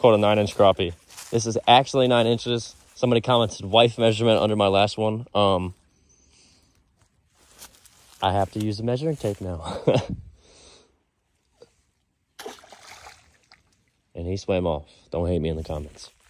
caught a 9-inch crappie. This is actually 9 inches. Somebody commented wife measurement under my last one. I have to use the measuring tape now. And he swam off. Don't hate me in the comments.